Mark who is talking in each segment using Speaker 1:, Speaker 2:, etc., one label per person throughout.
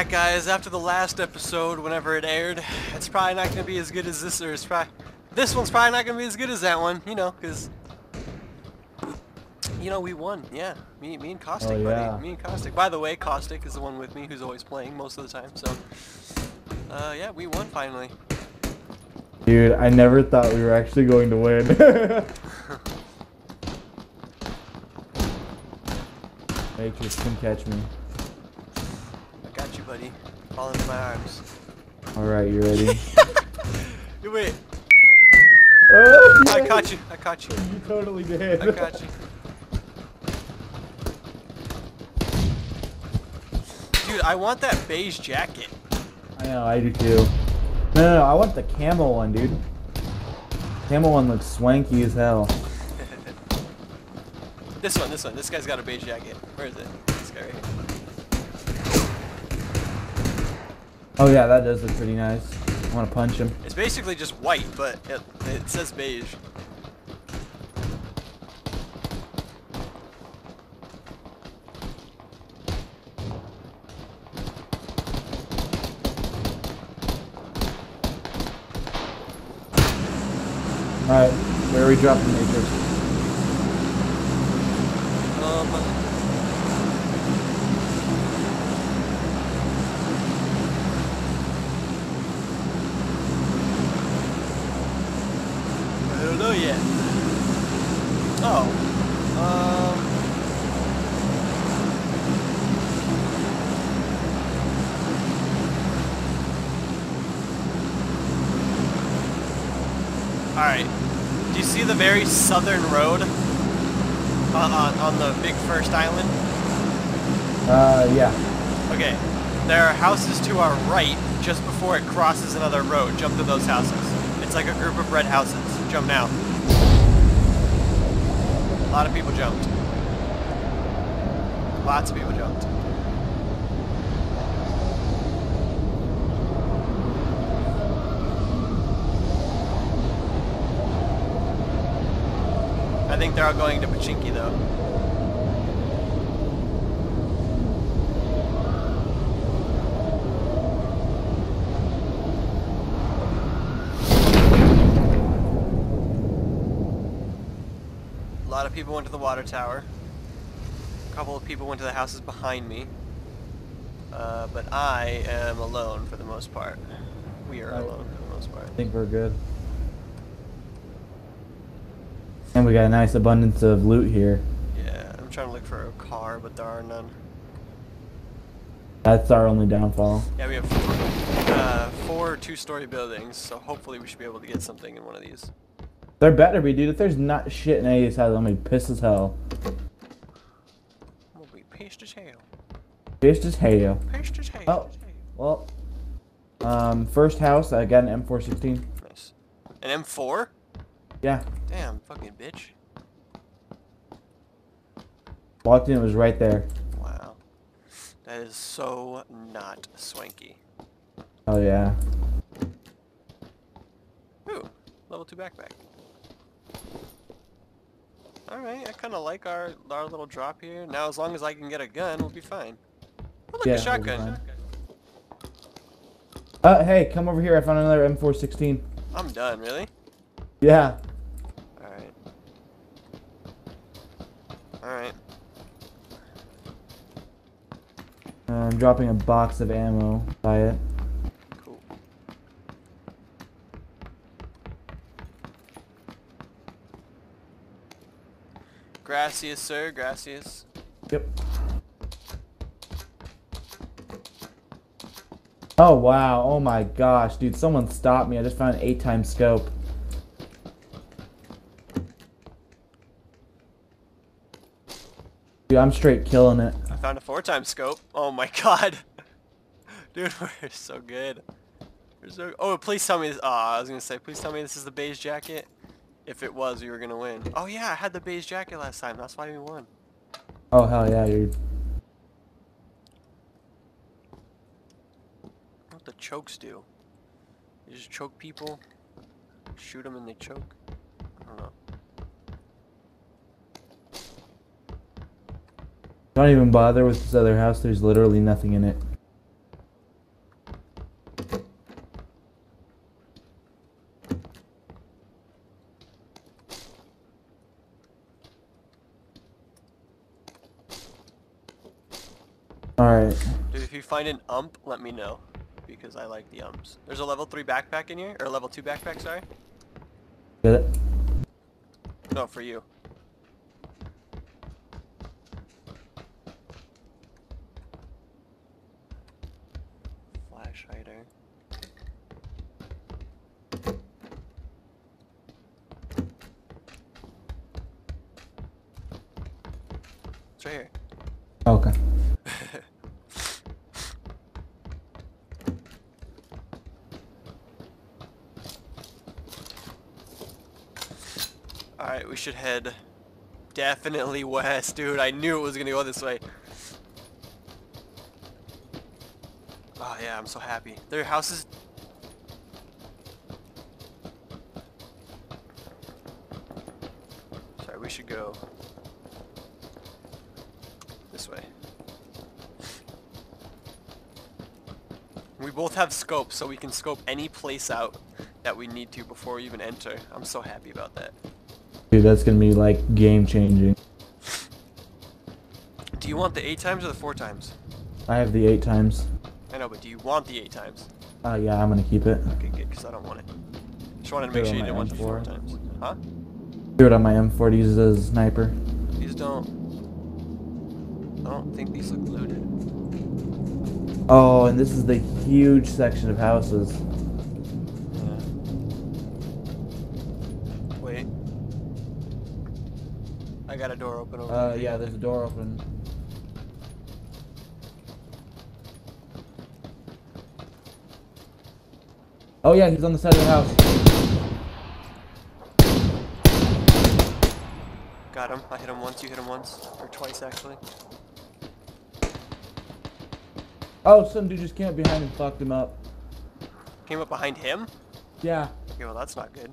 Speaker 1: back, guys. After the last episode, whenever it aired, it's probably not going to be as good as this, or this one's probably not going to be as good as that one, you know, because, you know, we won. Yeah, me and Caustic, buddy. Me and Caustic. By the way, Caustic is the one with me who's always playing most of the time, so, yeah, we won finally.
Speaker 2: Dude, I never thought we were actually going to win. Matrix can catch me.
Speaker 1: I got you, buddy. Fall into my arms.
Speaker 2: Alright, you ready?
Speaker 1: Wait.
Speaker 2: Oh,
Speaker 1: I caught you. I caught you.
Speaker 2: You totally did.
Speaker 1: I got you. Dude, I want that beige jacket.
Speaker 2: I know, I do too. No, I want the camo one, dude. Camo one looks swanky as hell.
Speaker 1: This one. This guy's got a beige jacket. Where is it? This guy right here.
Speaker 2: Oh yeah, that does look pretty nice. I want to punch him.
Speaker 1: It's basically just white, but it says beige.
Speaker 2: Alright, where are we dropping Matrix?
Speaker 1: I don't know yet. Oh. Alright. Do you see the very southern road on the big first island?
Speaker 2: Yeah.
Speaker 1: Okay. There are houses to our right just before it crosses another road. Jump to those houses. It's like a group of red houses. Jump now. A lot of people jumped. Lots of people jumped. I think they're all going to Pachinki though. A lot of people went to the water tower. A couple of people went to the houses behind me. But I am alone for the most part. We are alone for the most part.
Speaker 2: I think we're good. And we got a nice abundance of loot here.
Speaker 1: Yeah, I'm trying to look for a car, but there are none.
Speaker 2: That's our only downfall.
Speaker 1: Yeah, we have four two-story buildings, so hopefully we should be able to get something in one of these.
Speaker 2: There better be, dude. If there's not shit in any of these houses, I'm gonna be pissed as hell.
Speaker 1: We'll be pissed as hell.
Speaker 2: Pissed as hell.
Speaker 1: Pissed as hell.
Speaker 2: Oh, well. First house, I got an M416.
Speaker 1: Nice. An M4?
Speaker 2: Yeah.
Speaker 1: Damn, fucking bitch.
Speaker 2: Walked in, it was right there.
Speaker 1: Wow. That is so not swanky.
Speaker 2: Oh yeah.
Speaker 1: Ooh, level 2 backpack. Alright, I kinda like our little drop here. Now as long as I can get a gun, we'll be fine. Oh look,
Speaker 2: Yeah,
Speaker 1: a shotgun.
Speaker 2: Hey, come over here. I found another M416.
Speaker 1: I'm done, really?
Speaker 2: Yeah.
Speaker 1: Alright. Alright.
Speaker 2: I'm dropping a box of ammo. Buy it.
Speaker 1: Cool. Gracias, sir. Gracias.
Speaker 2: Yep. Oh wow. Oh my gosh, dude. Someone stopped me. I just found an 8x scope. Dude, I'm straight killing it.
Speaker 1: I found a 4x scope. Oh my god. Dude, we're so good. We're so... Oh, please tell me this. Oh, I was gonna say, please tell me this is the beige jacket. If it was, we were gonna win. Oh yeah, I had the beige jacket last time. That's why we won.
Speaker 2: Oh hell yeah, dude.
Speaker 1: What the chokes do? You just choke people, shoot them and they choke. I don't know.
Speaker 2: Don't even bother with this other house. There's literally nothing in it. Alright.
Speaker 1: Dude, if you find an ump, let me know. Because I like the umps. There's a level 3 backpack in here? Or a level 2 backpack, sorry?
Speaker 2: Get it?
Speaker 1: No, for you. Flash hider. It's right here.
Speaker 2: Okay.
Speaker 1: Alright, we should head definitely west, dude. I knew it was gonna go this way. Oh yeah, I'm so happy. Their houses... Sorry, we should go this way. We both have scopes, so we can scope any place out that we need to before we even enter. I'm so happy about that.
Speaker 2: Dude, that's gonna be like game changing.
Speaker 1: Do you want the 8 times or the 4 times?
Speaker 2: I have the 8 times.
Speaker 1: I know, but do you want the 8 times?
Speaker 2: Yeah, I'm gonna keep it.
Speaker 1: Okay, good, because I don't want it. Just wanted to make
Speaker 2: Do it
Speaker 1: sure you
Speaker 2: on
Speaker 1: didn't
Speaker 2: my
Speaker 1: want the 4
Speaker 2: M4.
Speaker 1: times. Huh?
Speaker 2: Do it on my M4 to use as a sniper.
Speaker 1: These don't... I don't think these look looted.
Speaker 2: Oh, and this is the huge section of houses.
Speaker 1: Yeah. Wait. I got a door open over there.
Speaker 2: Yeah, there's a door open. Oh yeah, he's on the side of the house.
Speaker 1: Got him. I hit him once, you hit him once. Or twice, actually.
Speaker 2: Oh, some dude just came up behind and fucked him up.
Speaker 1: Came up behind him?
Speaker 2: Yeah.
Speaker 1: Okay, well that's not good.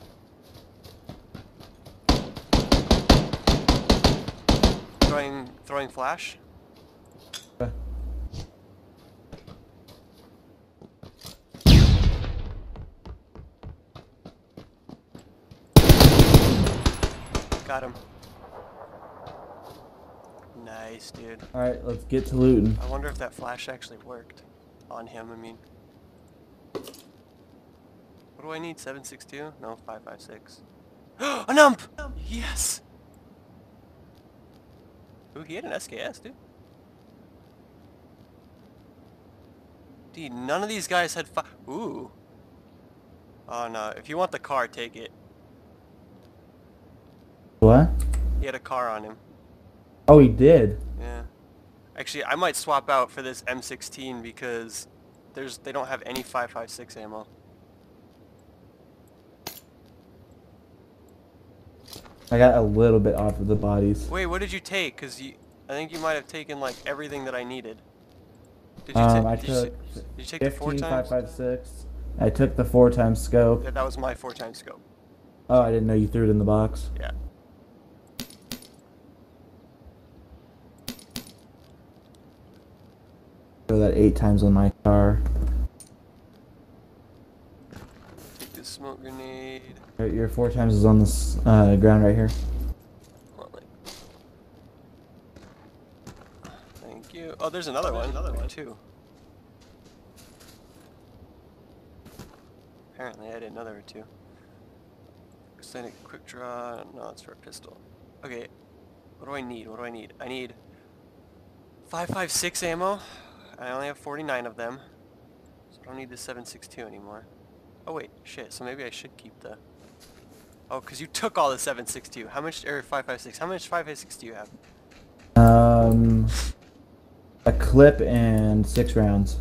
Speaker 1: Throwing flash?
Speaker 2: Okay.
Speaker 1: Got him. Nice, dude.
Speaker 2: Alright, let's get to looting.
Speaker 1: I wonder if that flash actually worked. On him, I mean. What do I need? 762? No, 556. An ump! Yes! Ooh, he had an SKS, dude. Dude, none of these guys had Ooh. Oh no, if you want the car, take it.
Speaker 2: What?
Speaker 1: He had a car on him.
Speaker 2: Oh, he did.
Speaker 1: Yeah. Actually, I might swap out for this M16 because they don't have any 556 ammo.
Speaker 2: I got a little bit off of the bodies.
Speaker 1: Wait, what did you take? Cause I think you might have taken like everything that I needed. Did
Speaker 2: Did
Speaker 1: you take the 4 times?
Speaker 2: 556. I took the 4 times scope.
Speaker 1: Yeah, that was my 4 times scope.
Speaker 2: Oh, I didn't know you threw it in the box.
Speaker 1: Yeah.
Speaker 2: Throw that 8 times on my car.
Speaker 1: Take this smoke grenade.
Speaker 2: Your 4 times is on this ground right here.
Speaker 1: Thank you. Oh, there's another one. Too. Apparently, I didn't know there were 2. Extended quick draw. No, it's for a pistol. Okay. What do I need? What do I need? I need 556 ammo. I only have 49 of them. So I don't need the 762 anymore. Oh wait, shit. So maybe I should keep the... Oh, because you took all the 762. How much... Or 556. How much 556 do you have?
Speaker 2: A clip and 6 rounds.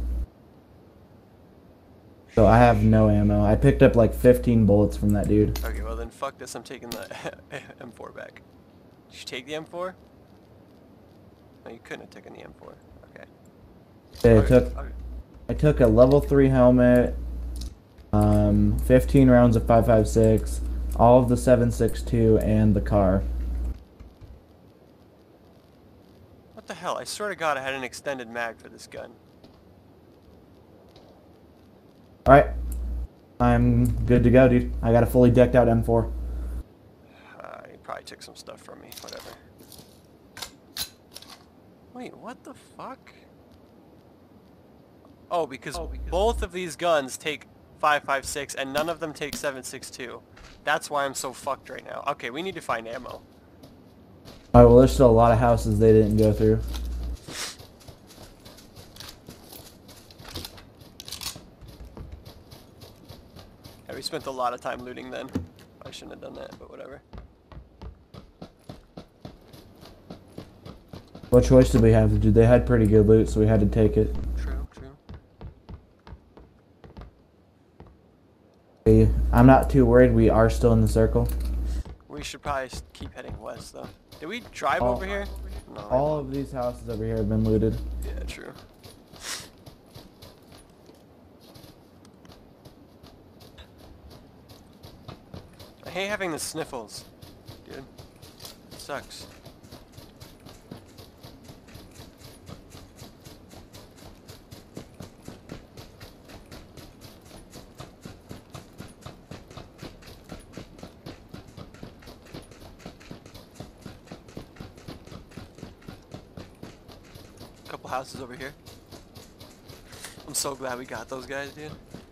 Speaker 2: So I have no ammo. I picked up like 15 bullets from that dude.
Speaker 1: Okay, well then fuck this. I'm taking the M4 back. Did you take the M4? No, you couldn't have taken the M4. Okay.
Speaker 2: I took a level 3 helmet, 15 rounds of 556, all of the 762, and the car.
Speaker 1: What the hell? I swear to God I had an extended mag for this gun.
Speaker 2: Alright. I'm good to go, dude. I got a fully decked out M4.
Speaker 1: He probably took some stuff from me. Whatever. Wait, what the fuck? Oh, because both of these guns take 5.56 and none of them take 7.62. That's why I'm so fucked right now. Okay, we need to find ammo.
Speaker 2: Alright, well, there's still a lot of houses they didn't go through.
Speaker 1: Yeah, we spent a lot of time looting then. I shouldn't have done that, but whatever.
Speaker 2: What choice did we have to do? They had pretty good loot, so we had to take it.
Speaker 1: True, true.
Speaker 2: Okay, I'm not too worried. We are still in the circle.
Speaker 1: We should probably keep heading west, though. Did we drive over here? No.
Speaker 2: All of these houses over here have been looted.
Speaker 1: Yeah, true. I hate having the sniffles, dude. It sucks. Couple houses over here. I'm so glad we got those guys, dude.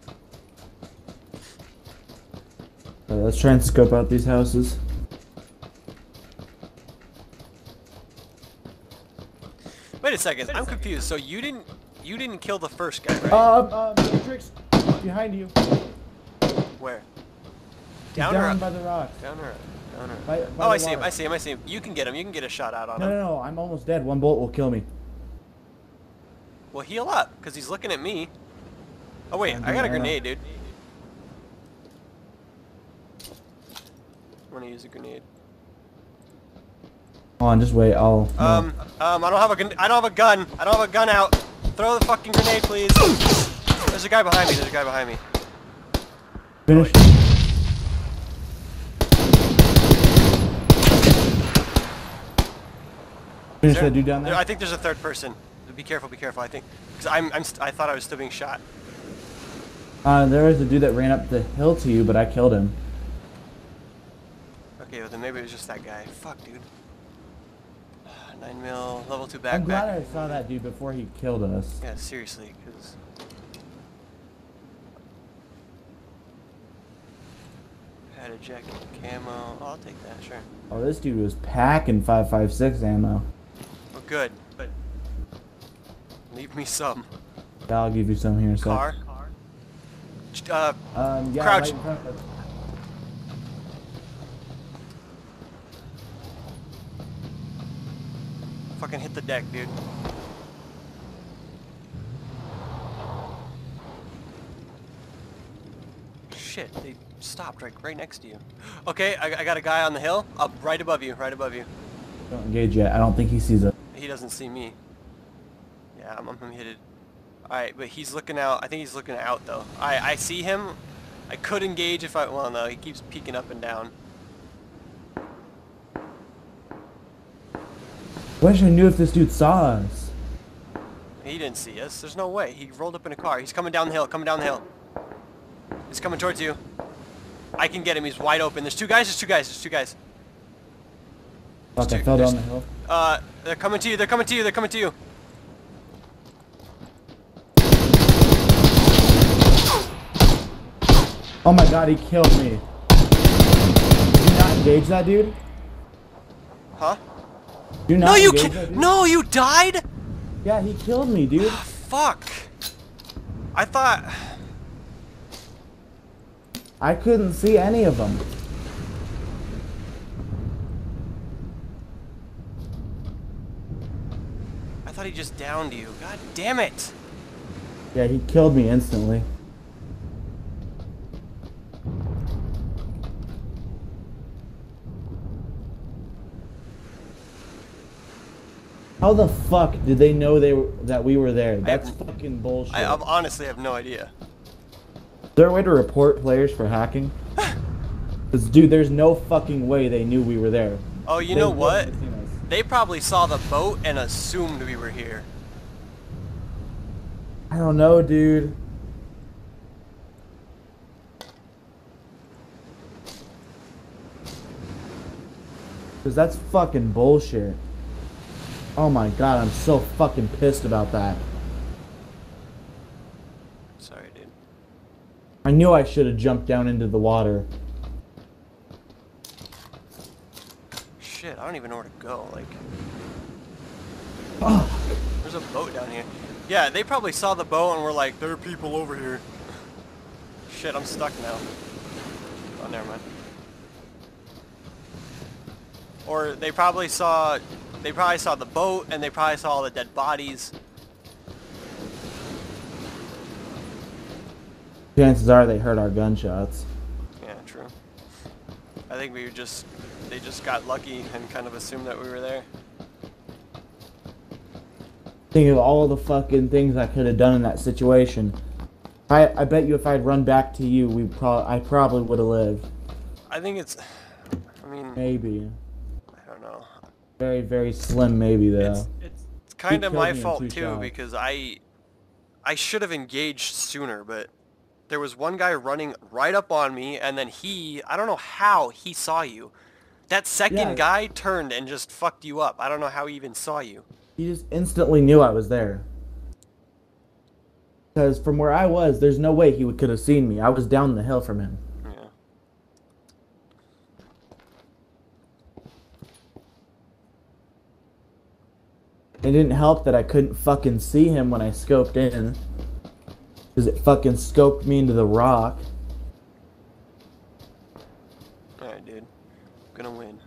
Speaker 2: Let's try and scope out these houses.
Speaker 1: Wait a second, I'm confused. So you didn't kill the first guy, right?
Speaker 2: Matrix, behind you.
Speaker 1: Where?
Speaker 2: He's
Speaker 1: Down
Speaker 2: down
Speaker 1: or
Speaker 2: by the rock.
Speaker 1: down or down or?
Speaker 2: By
Speaker 1: Oh, I
Speaker 2: the
Speaker 1: see him.
Speaker 2: water.
Speaker 1: I see him. I see him. You can get him. You can get a shot out on
Speaker 2: No,
Speaker 1: him.
Speaker 2: no, no, I'm almost dead. One bullet will kill me.
Speaker 1: Well, heal up, because he's looking at me. Oh, wait, I got a grenade, dude. I'm gonna use a grenade.
Speaker 2: Hold on, just wait.
Speaker 1: I don't have a gun. I don't have a gun. I don't have a gun out. Throw the fucking grenade, please. There's a guy behind me. There's a guy behind me.
Speaker 2: Finish. Finish that dude down there.
Speaker 1: I think there's a third person. Be careful. Be careful. I think because I thought I was still being shot.
Speaker 2: There was a dude that ran up the hill to you, but I killed him.
Speaker 1: Okay, well then maybe it was just that guy. Fuck, dude. 9 mil, level 2 backpack.
Speaker 2: I'm glad I saw that dude before he killed us.
Speaker 1: Yeah, seriously, because... Padded jacket, camo. Oh, I'll take that, sure.
Speaker 2: Oh, this dude was packing 5.56 ammo.
Speaker 1: Well, good, but... Leave me some.
Speaker 2: I'll give you some here in a sec.
Speaker 1: Car?
Speaker 2: Yeah,
Speaker 1: Crouch.
Speaker 2: right in front of us.
Speaker 1: Fucking hit the deck, dude. Shit, they stopped right next to you. Okay, I got a guy on the hill, up right above you, right above you.
Speaker 2: Don't engage yet. I don't think he sees us.
Speaker 1: He doesn't see me. Yeah, I'm hit it. Alright, but he's looking out. I think he's looking out, though. I see him. I could engage if I... Well, no, he keeps peeking up and down.
Speaker 2: I wish I knew if this dude saw us.
Speaker 1: He didn't see us. There's no way. He rolled up in a car. He's coming down the hill. Coming down the hill. He's coming towards you. I can get him. He's wide open. There's two guys. There's two guys. There's two guys.
Speaker 2: Fuck, I fell down the hill.
Speaker 1: They're coming to you. They're coming to you. They're coming to you.
Speaker 2: Oh my god, he killed me. Did you not engage that dude?
Speaker 1: Huh?
Speaker 2: Do not
Speaker 1: No, you
Speaker 2: engage
Speaker 1: can't.
Speaker 2: that dude?
Speaker 1: No, you died?
Speaker 2: Yeah, he killed me, dude.
Speaker 1: Fuck. I thought...
Speaker 2: I couldn't see any of them.
Speaker 1: I thought he just downed you. God damn it.
Speaker 2: Yeah, he killed me instantly. How the fuck did they know that we were there? That's fucking bullshit.
Speaker 1: I honestly have no idea.
Speaker 2: Is there a way to report players for hacking? Because, dude, there's no fucking way they knew we were there.
Speaker 1: Oh, you know what? They probably saw the boat and assumed we were here.
Speaker 2: I don't know, dude. Because that's fucking bullshit. Oh my god, I'm so fucking pissed about that. I knew I should have jumped down into the water.
Speaker 1: Shit, I don't even know where to go. Like,
Speaker 2: Oh,
Speaker 1: there's a boat down here. Yeah, they probably saw the boat and were like, there are people over here. Shit, I'm stuck now. Oh, never mind. Or they probably saw the boat and they probably saw all the dead bodies.
Speaker 2: chances are they heard our gunshots.
Speaker 1: Yeah, true. I think they just got lucky and kind of assumed that we were there.
Speaker 2: Think of all the fucking things I could have done in that situation. I bet you if I'd run back to you, I probably would have lived.
Speaker 1: I think it's, I mean,
Speaker 2: Maybe.
Speaker 1: I don't know.
Speaker 2: Very, very slim maybe though.
Speaker 1: It's kind of
Speaker 2: killed
Speaker 1: my
Speaker 2: me in
Speaker 1: fault
Speaker 2: 2
Speaker 1: too
Speaker 2: shots.
Speaker 1: because I should have engaged sooner, but there was one guy running right up on me and then I don't know how he saw you. That second
Speaker 2: Yeah.
Speaker 1: guy turned and just fucked you up. I don't know how he even saw you.
Speaker 2: He just instantly knew I was there. Because from where I was, there's no way he could have seen me. I was down the hill from him.
Speaker 1: Yeah.
Speaker 2: It didn't help that I couldn't fucking see him when I scoped in. Because it fucking scoped me into the rock.
Speaker 1: Alright, dude. I'm gonna win.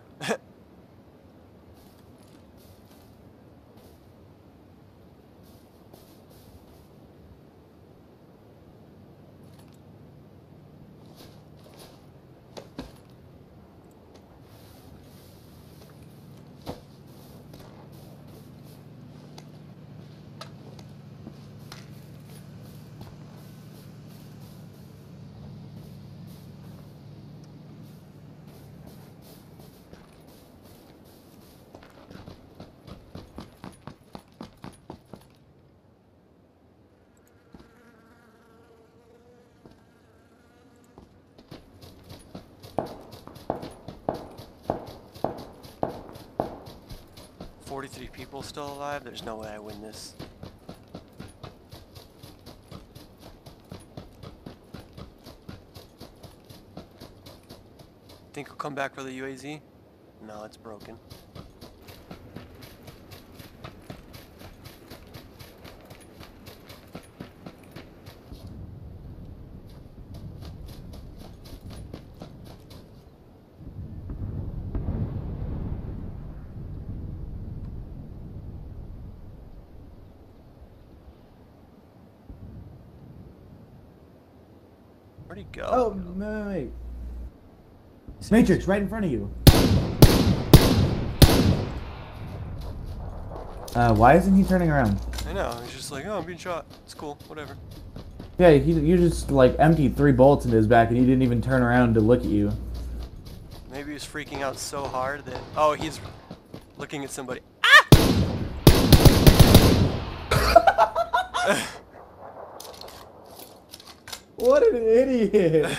Speaker 1: "43 people still alive? There's no way I win this." Think we'll come back for the UAZ? No, it's broken. Where'd he go?
Speaker 2: Oh, wait. Matrix, right in front of you. Why isn't he turning around?
Speaker 1: I know, he's just like, oh, I'm being shot. It's cool, whatever.
Speaker 2: Yeah, you just like emptied 3 bullets into his back and he didn't even turn around to look at you.
Speaker 1: Maybe he's freaking out so hard that... Oh, he's looking at somebody.
Speaker 2: What an idiot!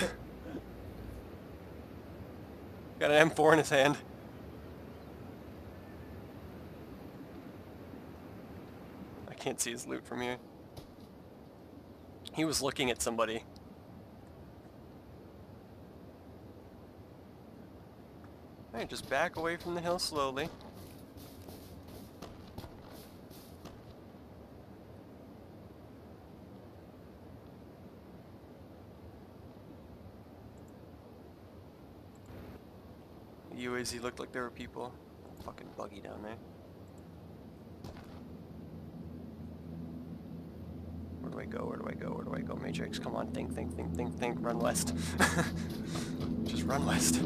Speaker 1: Got an M4 in his hand. I can't see his loot from here. He was looking at somebody. Alright, just back away from the hill slowly. The UAZ looked like there were people. Fucking buggy down there. Where do I go? Where do I go? Where do I go? Matrix, come on, think, think, think, think, think. Run west. Just run west.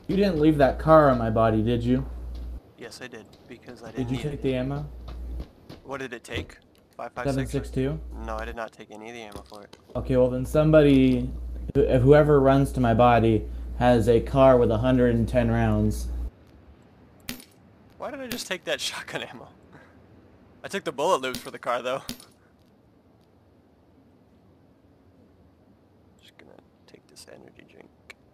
Speaker 2: You didn't leave that car on my body, did you?
Speaker 1: Yes, I did, because I
Speaker 2: Did
Speaker 1: didn't
Speaker 2: you
Speaker 1: need
Speaker 2: take
Speaker 1: it.
Speaker 2: the ammo?
Speaker 1: What did it take? 5.56?
Speaker 2: 7.62?
Speaker 1: No, I did not take any of the ammo for it.
Speaker 2: Okay, well then somebody, whoever runs to my body, has a car with 110 rounds.
Speaker 1: Why did I just take that shotgun ammo? I took the bullet loops for the car, though. Just gonna take this energy drink.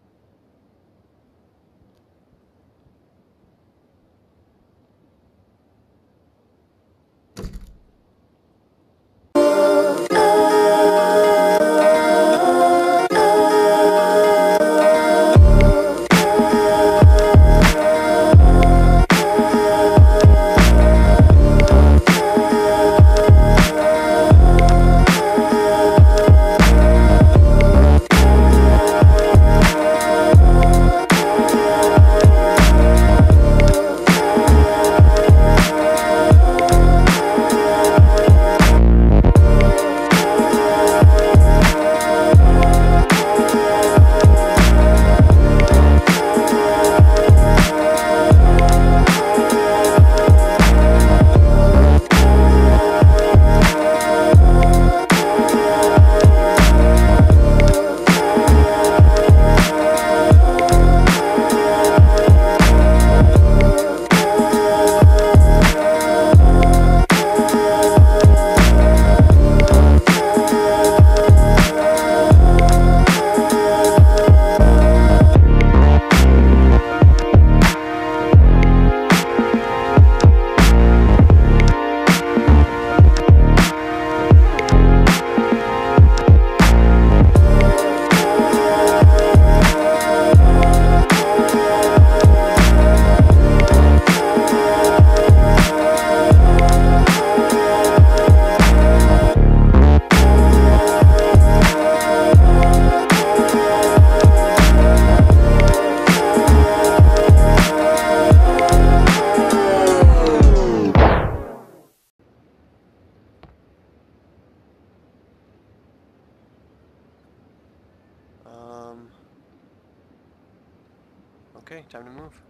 Speaker 1: Okay, time to move.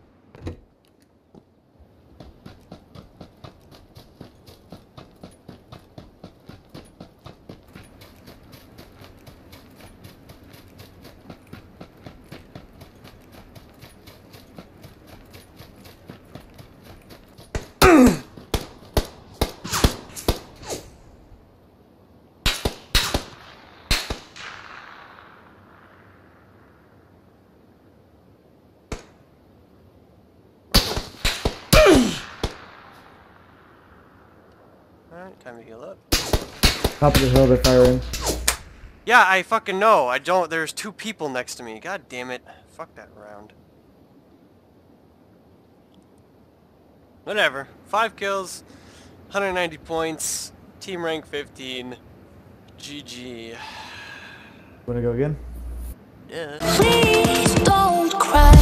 Speaker 1: Alright, time to heal up.
Speaker 2: Top of the hill, they're firing.
Speaker 1: Yeah, I fucking know. I don't. There's two people next to me. God damn it. Fuck that round. Whatever. 5 kills, 190 points, team rank 15. GG.
Speaker 2: Wanna go again?
Speaker 1: Yeah.
Speaker 3: Please don't cry.